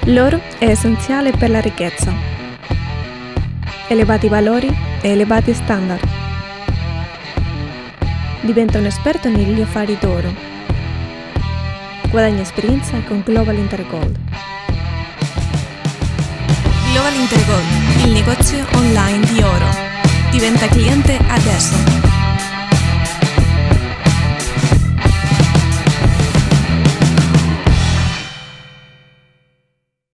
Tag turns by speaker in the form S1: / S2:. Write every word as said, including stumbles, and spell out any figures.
S1: L'oro è essenziale per la ricchezza. Elevati valori e elevati standard. Diventa un esperto negli affari d'oro. Guadagna esperienza con Global InterGold.
S2: Global InterGold, il negozio online di oro. Diventa cliente adesso.